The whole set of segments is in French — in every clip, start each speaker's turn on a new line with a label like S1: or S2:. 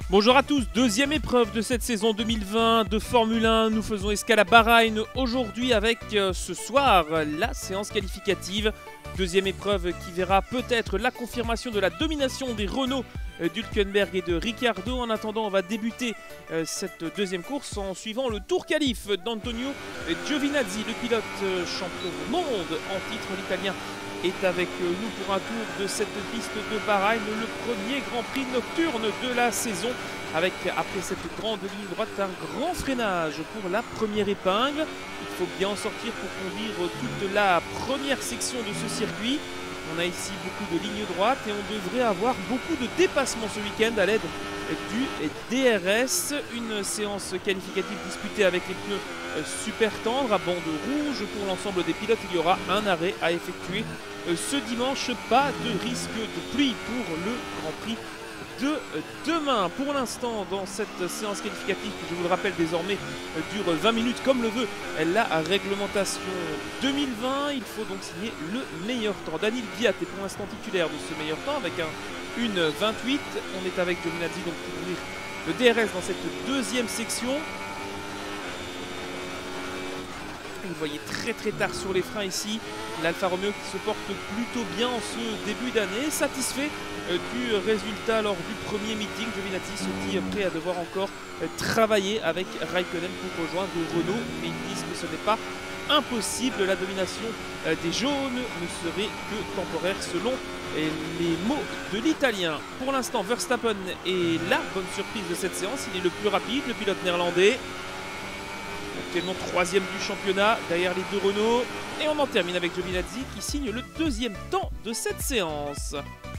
S1: Bonjour à tous, deuxième épreuve de cette saison 2020 de Formule 1. Nous faisons escale à Bahreïn aujourd'hui avec ce soir la séance qualificative. Deuxième épreuve qui verra peut-être la confirmation de la domination des Renault d'Hülkenberg et de Ricciardo. En attendant, on va débuter cette deuxième course en suivant le tour qualif d'Antonio Giovinazzi, le pilote champion du monde en titre. L'Italien est avec nous pour un tour de cette piste de Bahreïn, le premier Grand Prix nocturne de la saison, avec après cette grande ligne droite un grand freinage pour la première épingle. Il faut bien en sortir pour conduire toute la première section de ce circuit. On a ici beaucoup de lignes droites et on devrait avoir beaucoup de dépassements ce week-end à l'aide du DRS. Une séance qualificative disputée avec les pneus super tendres à bande rouge pour l'ensemble des pilotes. Il y aura un arrêt à effectuer ce dimanche. Pas de risque de pluie pour le Grand Prix de demain. Pour l'instant, dans cette séance qualificative, qui je vous le rappelle désormais dure 20 minutes comme le veut la réglementation 2020, il faut donc signer le meilleur temps. Daniil Kvyat est pour l'instant titulaire de ce meilleur temps avec une 28. On est avec Giovinazzi donc pour ouvrir le DRS dans cette deuxième section. Vous voyez très tard sur les freins ici l'Alfa Romeo qui se porte plutôt bien en ce début d'année, satisfait du résultat lors du premier meeting. Giovinazzi se dit prêt à devoir encore travailler avec Raikkonen pour rejoindre Renault, mais ils disent que ce n'est pas impossible. La domination des jaunes ne serait que temporaire selon les mots de l'Italien. Pour l'instant, Verstappen est la bonne surprise de cette séance. Il est le plus rapide, le pilote néerlandais. Actuellement troisième du championnat derrière les deux Renault. Et on en termine avec Giovinazzi qui signe le deuxième temps de cette séance.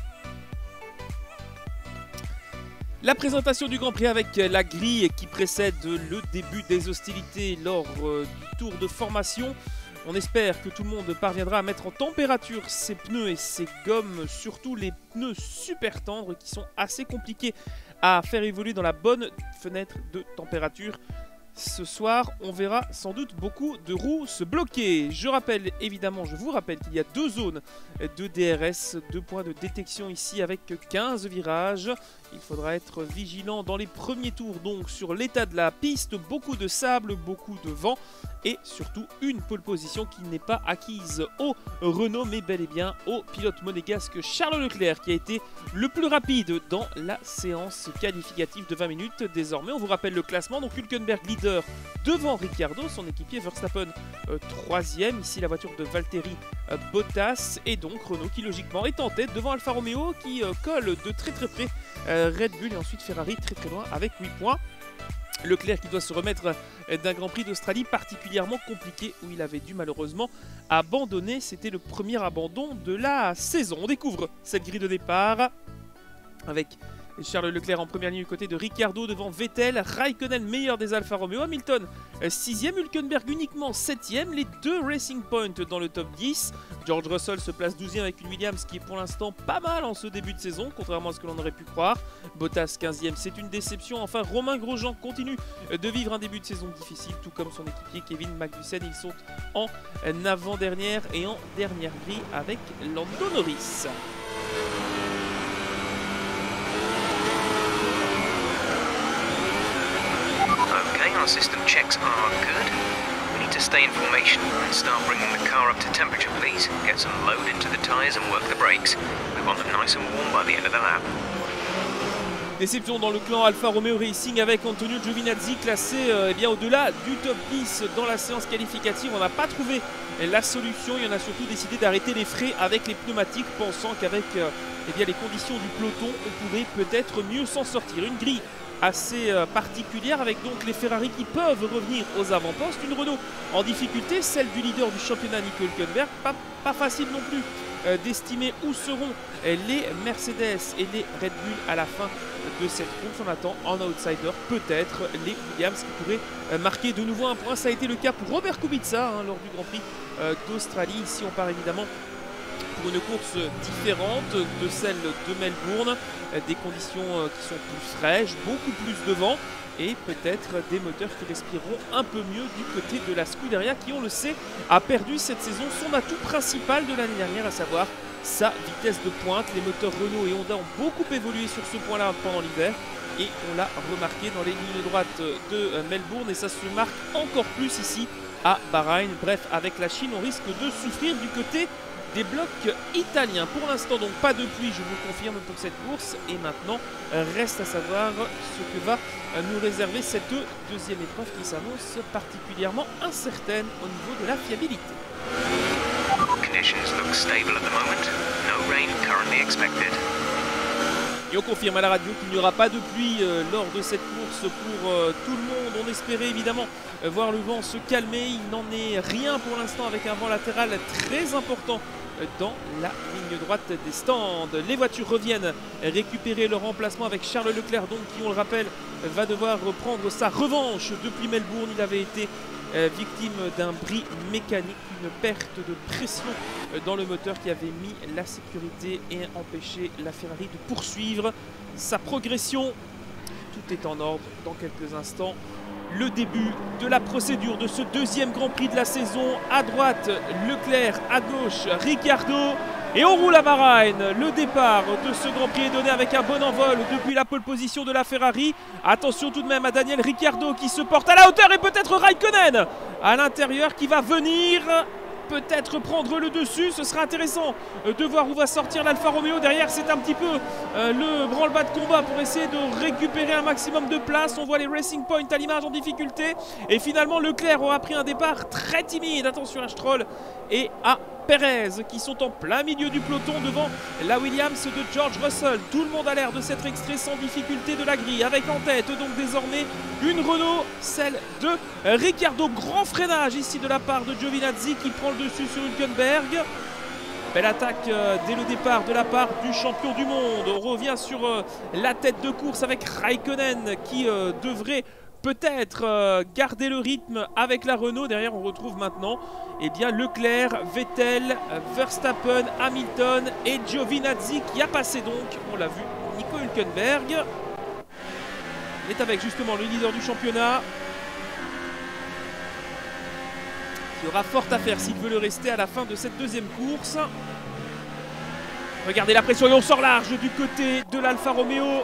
S1: La présentation du Grand Prix avec la grille qui précède le début des hostilités lors du tour de formation. On espère que tout le monde parviendra à mettre en température ses pneus et ses gommes, surtout les pneus super tendres qui sont assez compliqués à faire évoluer dans la bonne fenêtre de température. Ce soir, on verra sans doute beaucoup de roues se bloquer. Je vous rappelle qu'il y a deux zones de DRS, deux points de détection ici avec 15 virages. Il faudra être vigilant dans les premiers tours donc sur l'état de la piste. Beaucoup de sable, beaucoup de vent et surtout une pole position qui n'est pas acquise au Renault mais bel et bien au pilote monégasque Charles Leclerc qui a été le plus rapide dans la séance qualificative de 20 minutes. Désormais, on vous rappelle le classement. Donc Hülkenberg leader devant Ricciardo, son équipier Verstappen troisième. Ici la voiture de Valtteri Bottas et donc Renault qui logiquement est en tête devant Alfa Romeo qui colle de très près Red Bull et ensuite Ferrari très loin avec 8 points. Leclerc qui doit se remettre d'un Grand Prix d'Australie particulièrement compliqué où il avait dû malheureusement abandonner. C'était le premier abandon de la saison. On découvre cette grille de départ avec Charles Leclerc en première ligne du côté de Ricciardo devant Vettel, Raikkonen meilleur des Alfa Romeo, Hamilton 6ème, Hülkenberg uniquement 7ème, les deux Racing Point dans le top 10. George Russell se place 12ème avec une Williams qui est pour l'instant pas mal en ce début de saison, contrairement à ce que l'on aurait pu croire. Bottas 15ème, c'est une déception. Enfin, Romain Grosjean continue de vivre un début de saison difficile, tout comme son équipier Kevin Magnussen. Ils sont en avant-dernière et en dernière grille avec Lando Norris.
S2: Okay, our system checks are good. We need to stay in formation and start bringing the car up to temperature, please. Get some load into the tyres and work the brakes. We want them nice and warm by the end of the lap.
S1: Déception dans le clan Alfa Romeo Racing avec Antonio Giovinazzi classé bien au-delà du top 10 dans la séance qualificative. On n'a pas trouvé la solution. Il y en a surtout décidé d'arrêter les frais avec les pneumatiques, pensant qu'avec les conditions du peloton, on pourrait peut-être mieux s'en sortir. Une grille assez particulière avec donc les Ferrari qui peuvent revenir aux avant-postes. Une Renault en difficulté, celle du leader du championnat Nico Hülkenberg. Pas facile non plus d'estimer où seront les Mercedes et les Red Bull à la fin de cette course. On attend en outsider peut-être les Williams qui pourraient marquer de nouveau un point. Ça a été le cas pour Robert Kubica lors du Grand Prix d'Australie. Ici on part évidemment pour une course différente de celle de Melbourne, des conditions qui sont plus fraîches, beaucoup plus de vent et peut-être des moteurs qui respireront un peu mieux du côté de la Scuderia qui, on le sait, a perdu cette saison son atout principal de l'année dernière, à savoir sa vitesse de pointe. Les moteurs Renault et Honda ont beaucoup évolué sur ce point-là pendant l'hiver et on l'a remarqué dans les lignes droites de Melbourne et ça se marque encore plus ici à Bahreïn. Bref, avec la Chine, on risque de souffrir du côté des blocs italiens. Pour l'instant, donc pas de pluie, je vous le confirme pour cette course. Et maintenant, reste à savoir ce que va nous réserver cette deuxième épreuve qui s'annonce particulièrement incertaine au niveau de la fiabilité.
S2: Conditions look stable at the moment. No rain currently expected.
S1: Et on confirme à la radio qu'il n'y aura pas de pluie lors de cette course pour tout le monde. On espérait évidemment voir le vent se calmer. Il n'en est rien pour l'instant avec un vent latéral très important dans la ligne droite des stands. Les voitures reviennent récupérer leur emplacement avec Charles Leclerc, donc qui, on le rappelle, va devoir reprendre sa revanche depuis Melbourne. Il avait été victime d'un bris mécanique, une perte de pression dans le moteur qui avait mis la sécurité et empêché la Ferrari de poursuivre sa progression. Tout est en ordre dans quelques instants. Le début de la procédure de ce deuxième Grand Prix de la saison. À droite, Leclerc, à gauche, Ricciardo. Et on roule à Bahreïn. Le départ de ce Grand Prix est donné avec un bon envol depuis la pole position de la Ferrari. Attention tout de même à Daniel Ricciardo qui se porte à la hauteur et peut-être Raikkonen à l'intérieur qui va venir peut-être prendre le dessus. Ce sera intéressant de voir où va sortir l'Alfa Romeo. Derrière, c'est un petit peu le branle-bas de combat pour essayer de récupérer un maximum de place. On voit les Racing Point à l'image en difficulté. Et finalement, Leclerc aura pris un départ très timide. Attention à Stroll et à Perez qui sont en plein milieu du peloton devant la Williams de George Russell. Tout le monde a l'air de s'être extrait sans difficulté de la grille, avec en tête donc désormais une Renault, celle de Ricciardo. Grand freinage ici de la part de Giovinazzi qui prend le dessus sur Hülkenberg. Belle attaque dès le départ de la part du champion du monde. On revient sur la tête de course avec Raikkonen qui devrait peut-être garder le rythme avec la Renault. Derrière, on retrouve maintenant Leclerc, Vettel, Verstappen, Hamilton et Giovinazzi qui a passé donc, on l'a vu, Nico Hülkenberg. Il est avec justement le leader du championnat qui aura fort à faire s'il veut le rester à la fin de cette deuxième course. Regardez la pression et on sort large du côté de l'Alfa Romeo.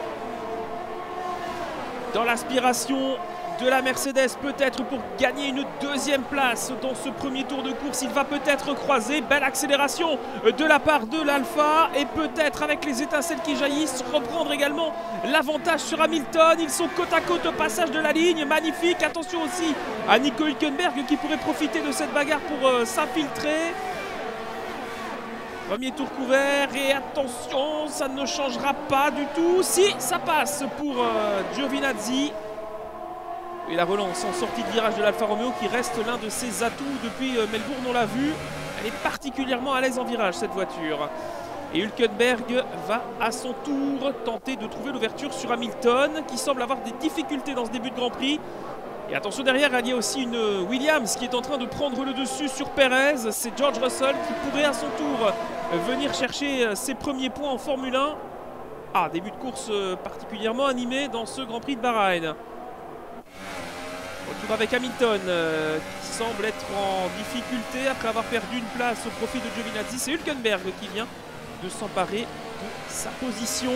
S1: Dans l'aspiration de la Mercedes, peut-être pour gagner une deuxième place dans ce premier tour de course. Il va peut-être croiser. Belle accélération de la part de l'Alfa. Et peut-être avec les étincelles qui jaillissent, reprendre également l'avantage sur Hamilton. Ils sont côte à côte au passage de la ligne. Magnifique. Attention aussi à Nico Hülkenberg qui pourrait profiter de cette bagarre pour s'infiltrer. Premier tour couvert et attention, ça ne changera pas du tout. Si, ça passe pour Giovinazzi. Et la relance en sortie de virage de l'Alfa Romeo qui reste l'un de ses atouts depuis Melbourne, on l'a vu. Elle est particulièrement à l'aise en virage cette voiture. Et Hülkenberg va à son tour tenter de trouver l'ouverture sur Hamilton qui semble avoir des difficultés dans ce début de Grand Prix. Et attention derrière, il y a aussi une Williams qui est en train de prendre le dessus sur Perez. C'est George Russell qui pourrait à son tour venir chercher ses premiers points en Formule 1. Ah, début de course particulièrement animé dans ce Grand Prix de Bahreïn. Retour avec Hamilton qui semble être en difficulté après avoir perdu une place au profit de Giovinazzi. C'est Hülkenberg qui vient de s'emparer de sa position.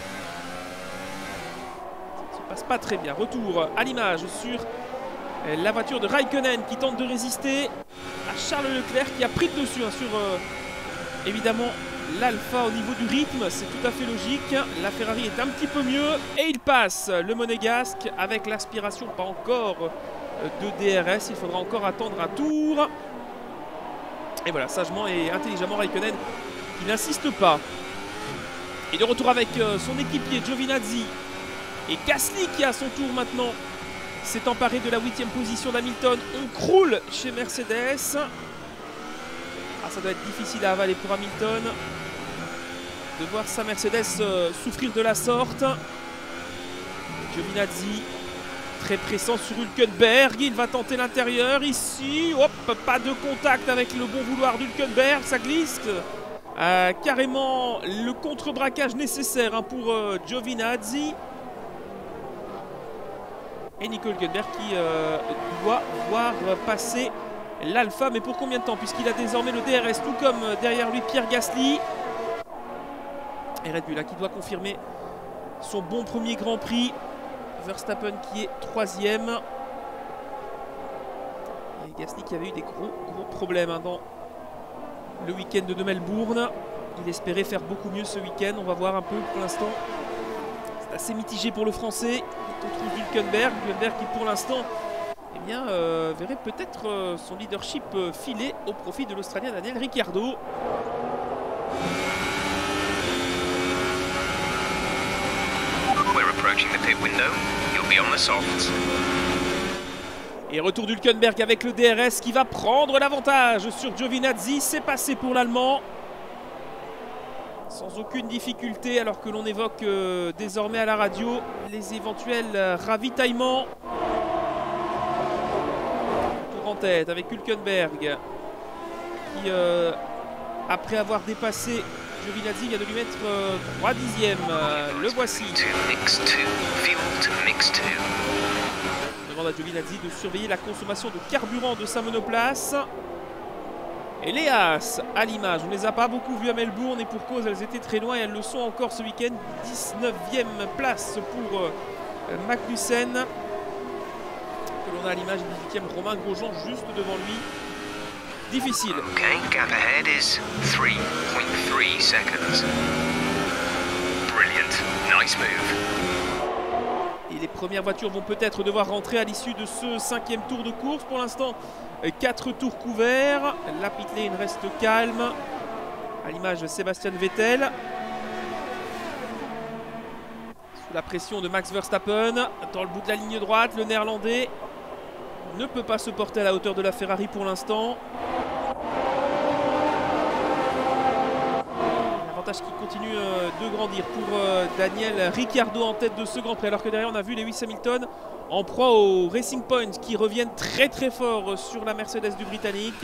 S1: Ça ne se passe pas très bien. Retour à l'image sur la voiture de Raikkonen qui tente de résister à Charles Leclerc qui a pris le dessus sur évidemment l'Alfa au niveau du rythme. C'est tout à fait logique. La Ferrari est un petit peu mieux et il passe le monégasque avec l'aspiration, pas encore de DRS. Il faudra encore attendre un tour. Et voilà, sagement et intelligemment Raikkonen qui n'insiste pas. Et de retour avec son équipier Giovinazzi et Gasly qui à son tour maintenant s'est emparé de la 8e position d'Hamilton. On croule chez Mercedes. Ah, ça doit être difficile à avaler pour Hamilton de voir sa Mercedes souffrir de la sorte. Giovinazzi très pressant sur Hülkenberg. Il va tenter l'intérieur ici. Hop, pas de contact avec le bon vouloir d'Hülkenberg. Ça glisse. Carrément le contre-braquage nécessaire pour Giovinazzi. Et Nico Hülkenberg qui doit voir passer l'Alfa. Mais pour combien de temps? Puisqu'il a désormais le DRS, tout comme derrière lui Pierre Gasly. Et Red Bull qui doit confirmer son bon premier Grand Prix Verstappen qui est 3e. Et Gasly qui avait eu des gros problèmes hein, dans le week-end de Melbourne. Il espérait faire beaucoup mieux ce week-end. On va voir un peu pour l'instant. C'est assez mitigé pour le Français. On trouve Hülkenberg. Hülkenberg qui pour l'instant verrait peut-être son leadership filer au profit de l'Australien Daniel Ricciardo.
S2: We're approaching the pit window. You'll be on the softs.
S1: Et retour d'Hülkenberg avec le DRS qui va prendre l'avantage sur Giovinazzi. C'est passé pour l'Allemand. Sans aucune difficulté alors que l'on évoque désormais à la radio les éventuels ravitaillements. Tour en tête avec Hülkenberg qui après avoir dépassé Giovinazzi vient de lui mettre 3 dixièmes. Le voici. On demande à Giovinazzi de surveiller la consommation de carburant de sa monoplace. Et les Haas à l'image, on ne les a pas beaucoup vues à Melbourne et pour cause elles étaient très loin et elles le sont encore ce week-end. 19e place pour Magnussen. Que l'on a à l'image, 18e Romain Grosjean juste devant lui. Difficile.
S2: Okay, gap ahead is 3.3 seconds. Brilliant. Nice move.
S1: Et les premières voitures vont peut-être devoir rentrer à l'issue de ce 5e tour de course. Pour l'instant, 4 tours couverts. La pit lane reste calme. À l'image de Sébastien Vettel. Sous la pression de Max Verstappen. Dans le bout de la ligne droite, le Néerlandais ne peut pas se porter à la hauteur de la Ferrari pour l'instant. L'avantage qui continue de grandir pour Daniel Ricciardo en tête de ce Grand Prix. Alors que derrière on a vu Lewis Hamilton en proie au Racing Point qui reviennent très très fort sur la Mercedes du Britannique.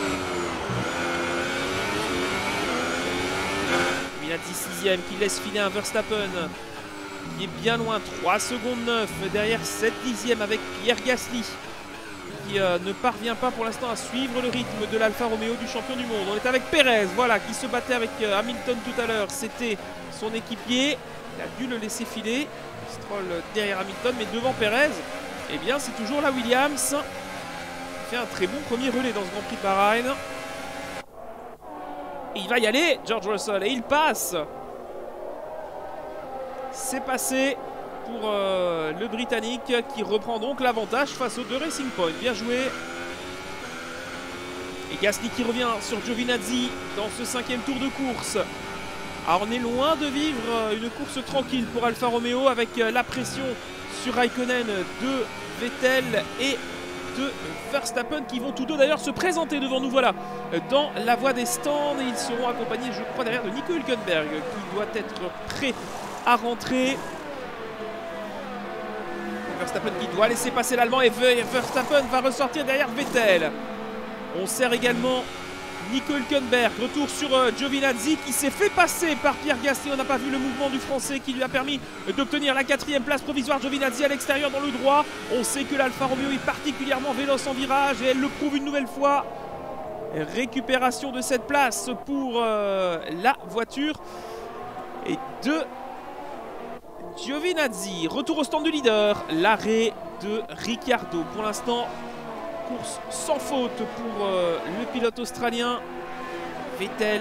S1: Giovinazzi 6e qui laisse filer un Verstappen qui est bien loin, 3 secondes 9. Derrière 7 dixièmes avec Pierre Gasly qui ne parvient pas pour l'instant à suivre le rythme de l'Alfa Romeo du champion du monde. On est avec Perez, voilà, qui se battait avec Hamilton tout à l'heure. C'était son équipier. Il a dû le laisser filer. Stroll derrière Hamilton, mais devant Perez, eh bien, c'est toujours la Williams. Il fait un très bon premier relais dans ce Grand Prix de Bahreïn. Et il va y aller, George Russell, et il passe. C'est passé pour le Britannique qui reprend donc l'avantage face aux deux Racing Point. Bien joué. Et Gasly qui revient sur Giovinazzi dans ce 5e tour de course. Alors on est loin de vivre une course tranquille pour Alfa Romeo avec la pression sur Raikkonen de Vettel et de Verstappen qui vont tous deux d'ailleurs se présenter devant nous, voilà, dans la voie des stands, et ils seront accompagnés je crois derrière de Nico Hülkenberg qui doit être prêt à rentrer. Verstappen qui doit laisser passer l'Allemand et Verstappen va ressortir derrière Vettel. On sert également Nico Hülkenberg, retour sur Giovinazzi qui s'est fait passer par Pierre Gasly. On n'a pas vu le mouvement du Français qui lui a permis d'obtenir la 4e place provisoire. Giovinazzi à l'extérieur dans le droit. On sait que l'Alfa Romeo est particulièrement véloce en virage et elle le prouve une nouvelle fois. Récupération de cette place pour la voiture et de Giovinazzi. Retour au stand du leader. L'arrêt de Ricciardo. Pour l'instant, course sans faute pour le pilote australien. Vettel.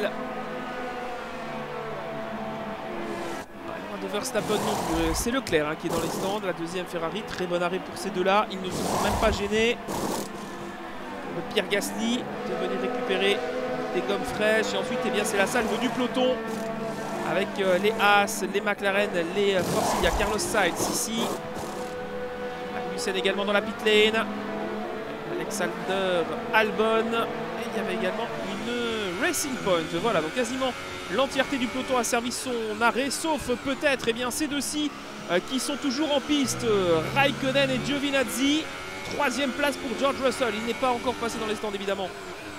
S1: Pas loin de Verstappen non plus. C'est Leclerc qui est dans les stands. La 2e Ferrari. Très bon arrêt pour ces deux-là. Ils ne se sont même pas gênés. Le Pierre Gasly de venir récupérer des gommes fraîches. Et ensuite, eh bien, c'est la salve du peloton. Avec les Haas, les McLaren, les Force. Il y a Carlos Sainz ici. Magnussen également dans la pit lane. Alexander Albon. Et il y avait également une Racing Point. Voilà, donc quasiment l'entièreté du peloton a servi son arrêt. Sauf peut-être eh bien, ces deux-ci qui sont toujours en piste. Raikkonen et Giovinazzi. 3e place pour George Russell. Il n'est pas encore passé dans les stands évidemment.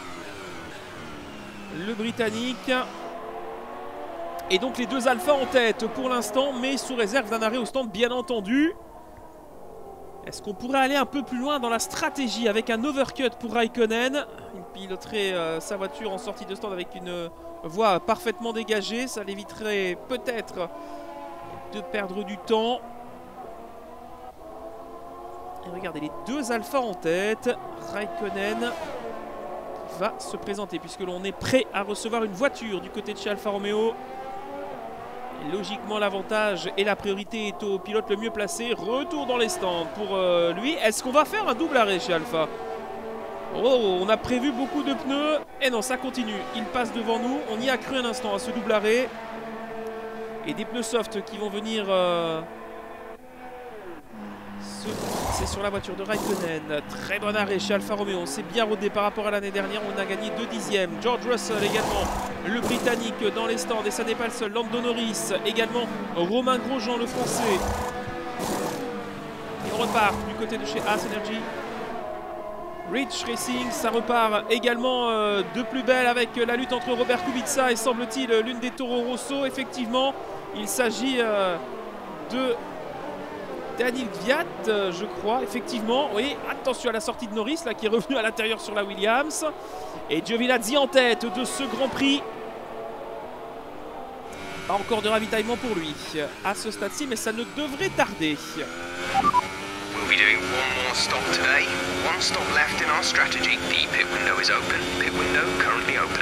S1: Le Britannique. Et donc les deux Alpha en tête pour l'instant, mais sous réserve d'un arrêt au stand bien entendu. Est-ce qu'on pourrait aller un peu plus loin dans la stratégie avec un overcut pour Raikkonen? Il piloterait sa voiture en sortie de stand avec une voie parfaitement dégagée. Ça l'éviterait peut-être de perdre du temps. Et regardez, les deux Alpha en tête. Raikkonen va se présenter puisque l'on est prêt à recevoir une voiture du côté de chez Alfa Romeo. Et logiquement, l'avantage et la priorité est au pilote le mieux placé. Retour dans les stands pour lui. Est-ce qu'on va faire un double arrêt chez Alpha? Oh, on a prévu beaucoup de pneus. Et non, ça continue. Il passe devant nous. On y a cru un instant à ce double arrêt. Et des pneus soft qui vont venir... C'est sur la voiture de Raikkonen. Très bon arrêt chez Alfa Romeo. On s'est bien rodé par rapport à l'année dernière. On a gagné 2 dixièmes. George Russell également, le Britannique dans les stands. Et ça n'est pas le seul. Lando Norris également. Romain Grosjean, le Français. Et on repart du côté de chez Haas Energy. Rich Racing, ça repart également de plus belle avec la lutte entre Robert Kubica et semble-t-il l'une des Toro Rosso. Effectivement, il s'agit de Daniel Kvyat, je crois, effectivement. Oui, attention à la sortie de Norris, là, qui est revenu à l'intérieur sur la Williams. Et Giovinazzi en tête de ce Grand Prix. Pas encore de ravitaillement pour lui à ce stade-ci, mais ça ne devrait tarder.
S2: We'll be doing one more stop today. One stop left in our strategy. The pit window is open. Pit window currently open.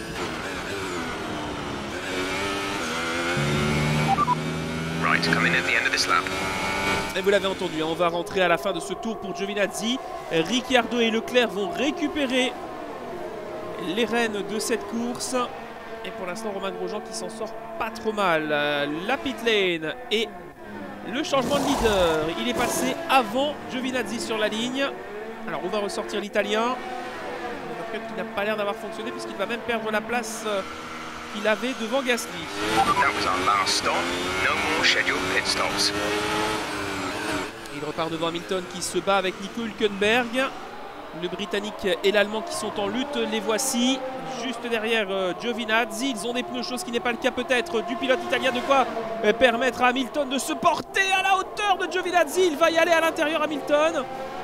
S2: Right, coming at the end of this lap.
S1: Et vous l'avez entendu, hein, on va rentrer à la fin de ce tour pour Giovinazzi. Ricciardo et Leclerc vont récupérer les rênes de cette course. Et pour l'instant, Romain Grosjean qui s'en sort pas trop mal. La pit lane et le changement de leader. Il est passé avant Giovinazzi sur la ligne. Alors on va ressortir l'Italien. Qui n'a pas l'air d'avoir fonctionné puisqu'il va même perdre la place qu'il avait devant Gasly.
S2: That was our last stop. No more scheduled pit stops.
S1: Il repart devant Hamilton qui se bat avec Nico Hülkenberg. Le Britannique et l'Allemand qui sont en lutte, les voici. Juste derrière Giovinazzi. Ils ont des pneus chauds, ce qui n'est pas le cas peut-être du pilote italien. De quoi permettre à Hamilton de se porter à la hauteur de Giovinazzi. Il va y aller à l'intérieur, Hamilton.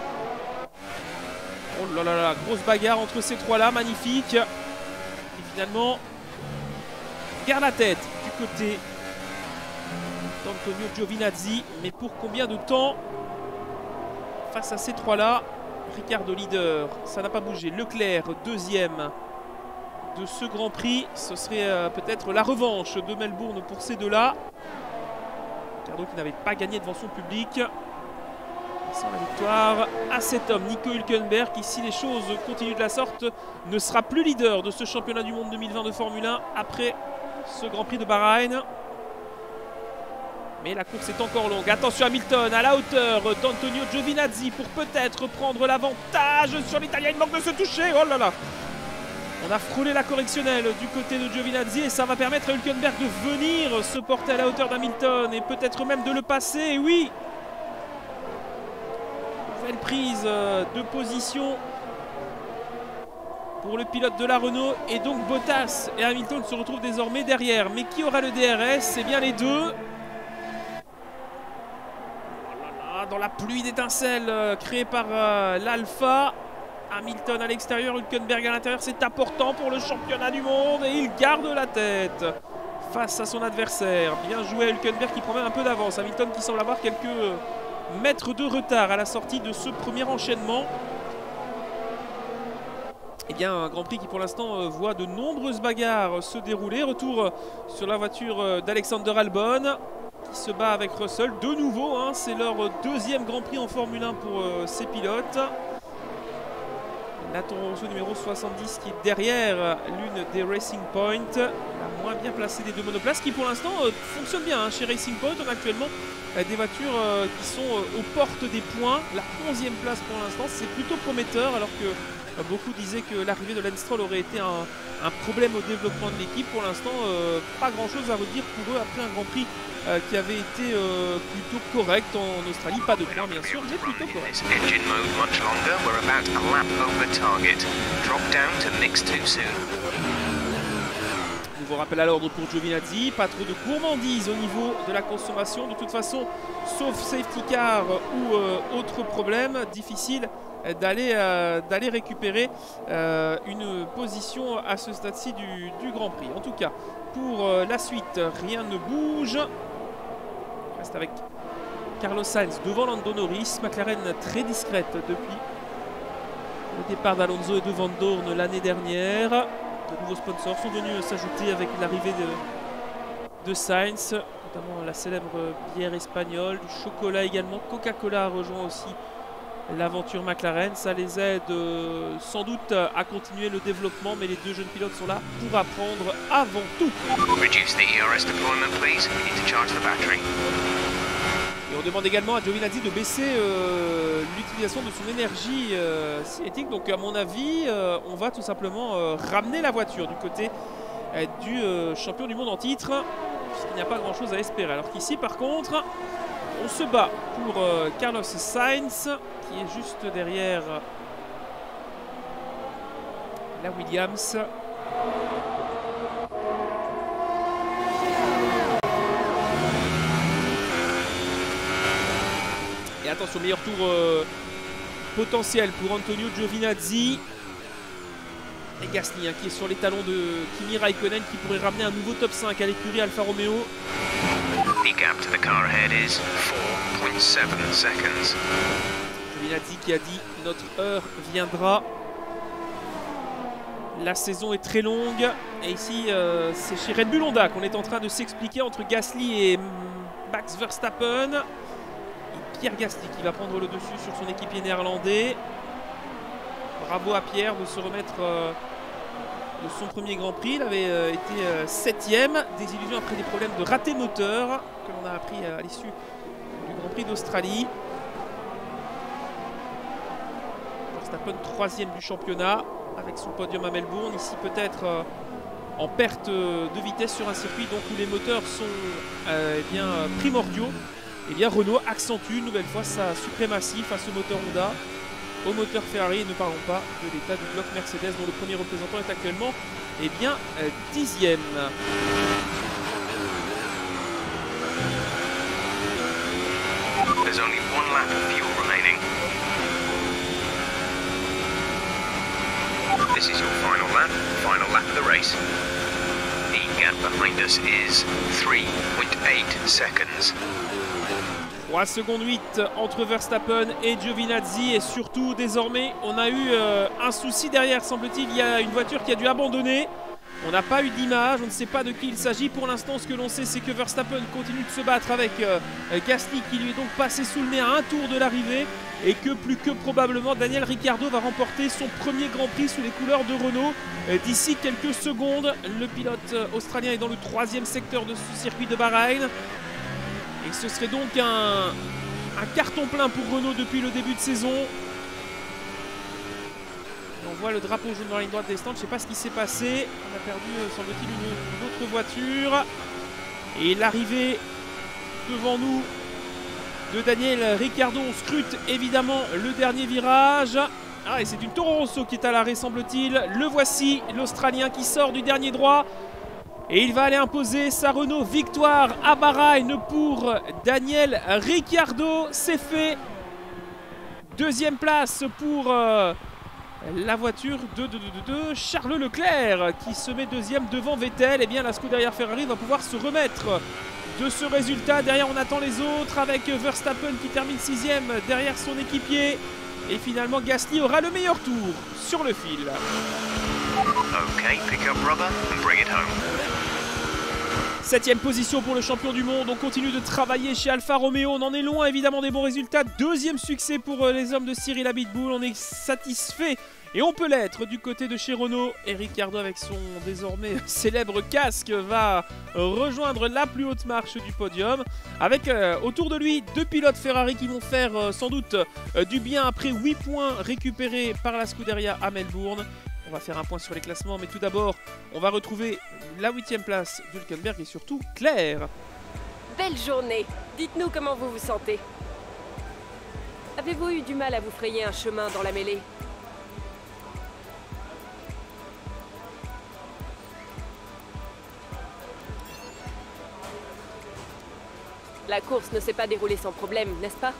S1: Oh là là là, grosse bagarre entre ces trois-là, magnifique. Et finalement, garde la tête du côté d'Antonio Giovinazzi. Mais pour combien de temps face à ces trois-là? Ricciardo leader, ça n'a pas bougé. Leclerc deuxième de ce Grand Prix. Ce serait peut-être la revanche de Melbourne pour ces deux-là. Ricciardo qui n'avait pas gagné devant son public. Sans la victoire à cet homme, Nico Hülkenberg, qui si les choses continuent de la sorte, ne sera plus leader de ce championnat du monde 2020 de Formule 1 après ce Grand Prix de Bahreïn. Mais la course est encore longue. Attention Hamilton à la hauteur d'Antonio Giovinazzi pour peut-être prendre l'avantage sur l'Italien. Il manque de se toucher. Oh là là. On a frôlé la correctionnelle du côté de Giovinazzi et ça va permettre à Hülkenberg de venir se porter à la hauteur d'Hamilton et peut-être même de le passer. Et oui. Nouvelle prise de position pour le pilote de la Renault. Et donc Bottas et Hamilton se retrouvent désormais derrière. Mais qui aura le DRS? C'est bien les deux. Dans la pluie d'étincelles créée par l'Alpha. Hamilton à l'extérieur, Hülkenberg à l'intérieur. C'est important pour le championnat du monde. Et il garde la tête face à son adversaire. Bien joué Hülkenberg qui prend même un peu d'avance. Hamilton qui semble avoir quelques mètres de retard à la sortie de ce premier enchaînement. Eh bien, un Grand Prix qui pour l'instant voit de nombreuses bagarres se dérouler. Retour sur la voiture d'Alexander Albon qui se bat avec Russell. De nouveau, hein, c'est leur deuxième Grand Prix en Formule 1 pour ces pilotes. La Toro Rosso numéro 70 qui est derrière l'une des Racing Point. La moins bien placée des deux monoplaces qui pour l'instant fonctionne bien. Hein. Chez Racing Point, on a actuellement des voitures qui sont aux portes des points. La 11e place pour l'instant, c'est plutôt prometteur alors que beaucoup disaient que l'arrivée de Lance Stroll aurait été un problème au développement de l'équipe. Pour l'instant, pas grand chose à redire pour eux après un Grand Prix qui avait été plutôt correct en Australie. Pas de points bien sûr, mais plutôt correct. Nouveau rappel à l'ordre pour Giovinazzi, pas trop de gourmandise au niveau de la consommation. De toute façon, sauf safety car ou autre problème, difficile d'aller récupérer une position à ce stade-ci du Grand Prix. En tout cas, pour la suite, rien ne bouge. On reste avec Carlos Sainz devant Lando Norris. McLaren très discrète depuis le départ d'Alonso et de Van Dorn l'année dernière. De nouveaux sponsors sont venus s'ajouter avec l'arrivée de Sainz, notamment la célèbre bière espagnole, du chocolat également. Coca-Cola a rejoint aussi l'aventure McLaren. Ça les aide sans doute à continuer le développement, mais les deux jeunes pilotes sont là pour apprendre avant tout.
S2: Reduce the ERS deployment, please. We need to charge the battery.
S1: Et on demande également à Giovinazzi de baisser l'utilisation de son énergie cinétique. Donc à mon avis, on va tout simplement ramener la voiture du côté du champion du monde en titre, puisqu'il n'y a pas grand chose à espérer. Alors qu'ici par contre, on se bat pour Carlos Sainz, qui est juste derrière la Williams. Et attention, meilleur tour potentiel pour Antonio Giovinazzi. Et Gasly qui est sur les talons de Kimi Raikkonen, qui pourrait ramener un nouveau top 5 à l'écurie Alfa Romeo.
S2: The gap to the car ahead is 4.7 seconds.
S1: Giovinazzi qui a dit notre heure viendra. La saison est très longue. Et ici, c'est chez Red Bull Honda qu'on est en train de s'expliquer entre Gasly et Max Verstappen. Et Pierre Gasly qui va prendre le dessus sur son équipier néerlandais. Bravo à Pierre de se remettre de son premier Grand Prix. Il avait été 7ème. Désillusion après des problèmes de raté moteur que l'on a appris à l'issue du Grand Prix d'Australie. Verstappen 3ème du championnat avec son podium à Melbourne. Ici peut-être en perte de vitesse sur un circuit donc où les moteurs sont primordiaux. Et bien Renault accentue une nouvelle fois sa suprématie face au moteur Honda, au moteur Ferrari, et ne parlons pas de l'état du bloc Mercedes dont le premier représentant est actuellement 10ème.
S2: There's only one lap of fuel remaining. This is your final lap of the race. The gap behind us is 3.8 seconds.
S1: 3 secondes 8 entre Verstappen et Giovinazzi, et surtout désormais on a eu un souci derrière, semble-t-il. Il y a une voiture qui a dû abandonner. On n'a pas eu d'image, on ne sait pas de qui il s'agit. Pour l'instant, ce que l'on sait, c'est que Verstappen continue de se battre avec Gasly, qui lui est donc passé sous le nez à un tour de l'arrivée, et que plus que probablement Daniel Ricciardo va remporter son premier Grand Prix sous les couleurs de Renault d'ici quelques secondes. Le pilote australien est dans le 3e secteur de ce circuit de Bahreïn. Et ce serait donc un carton plein pour Renault depuis le début de saison. Et on voit le drapeau jaune dans la ligne droite des stands. Je ne sais pas ce qui s'est passé. On a perdu, semble-t-il, une autre voiture. Et l'arrivée devant nous de Daniel Ricciardo. On scrute évidemment le dernier virage. Ah, et c'est une Toro Rosso qui est à l'arrêt, semble-t-il. Le voici, l'Australien qui sort du dernier droit. Et il va aller imposer sa Renault. Victoire à Bahreïn pour Daniel Ricciardo. C'est fait. 2e place pour la voiture de Charles Leclerc, qui se met 2e devant Vettel. Et bien la Scuderia Ferrari va pouvoir se remettre de ce résultat. Derrière on attend les autres avec Verstappen qui termine 6e derrière son équipier. Et finalement Gasly aura le meilleur tour sur le fil.
S2: Okay, pick up rubber and bring it home.
S1: 7e position pour le champion du monde. On continue de travailler chez Alfa Romeo. On en est loin évidemment des bons résultats. 2e succès pour les hommes de Cyril Abiteboul. On est satisfait et on peut l'être du côté de chez Renault. Et Ricciardo avec son désormais célèbre casque va rejoindre la plus haute marche du podium. Avec autour de lui 2 pilotes Ferrari qui vont faire sans doute du bien après 8 points récupérés par la Scuderia à Melbourne. On va faire un point sur les classements, mais tout d'abord, on va retrouver la 8e place d'Hülkenberg et surtout Claire.
S3: Belle journée. Dites-nous comment vous vous sentez. Avez-vous eu du mal à vous frayer un chemin dans la mêlée? La course ne s'est pas déroulée sans problème, n'est-ce pas?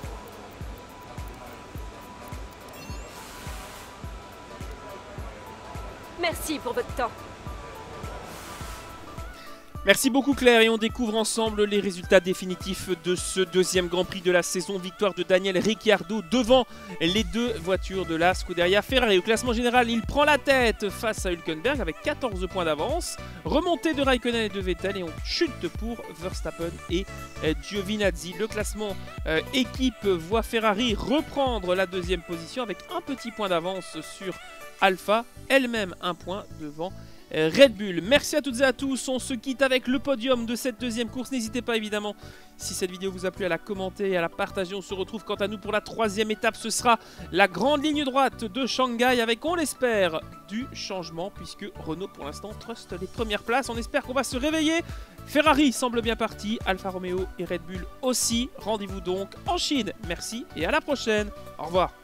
S3: Merci pour votre temps.
S1: Merci beaucoup Claire et on découvre ensemble les résultats définitifs de ce deuxième Grand Prix de la saison. Victoire de Daniel Ricciardo devant les deux voitures de la Scuderia Ferrari. Au classement général, il prend la tête face à Hülkenberg avec 14 points d'avance. Remontée de Raikkonen et de Vettel et on chute pour Verstappen et Giovinazzi. Le classement équipe voit Ferrari reprendre la deuxième position avec un petit point d'avance sur Alpha, elle-même un point devant Red Bull. Merci à toutes et à tous, on se quitte avec le podium de cette deuxième course. N'hésitez pas évidemment, si cette vidéo vous a plu, à la commenter et à la partager. On se retrouve quant à nous pour la troisième étape. Ce sera la grande ligne droite de Shanghai avec, on l'espère, du changement puisque Renault pour l'instant truste les premières places. On espère qu'on va se réveiller. Ferrari semble bien parti, Alfa Romeo et Red Bull aussi. Rendez-vous donc en Chine. Merci et à la prochaine. Au revoir.